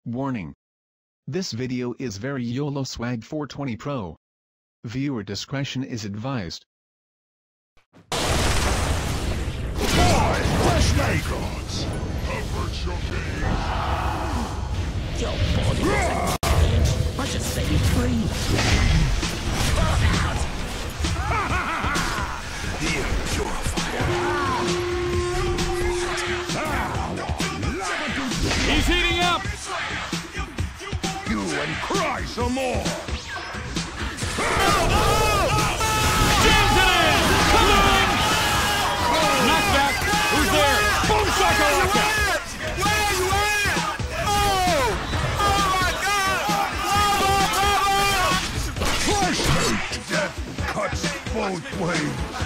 Warning. This video is very YOLO swag 420 Pro. Viewer discretion is advised. Fresh gods! Avert your gaze! Your body is a cage. I just set you free. Burn out! The purifier! He's heating up! You and cry some more! Jams it in! Coloring! Knockback! Who's there? Boom shakalaka! Where are you at? Oh! Oh my God! Fresh hate! Death cuts both ways!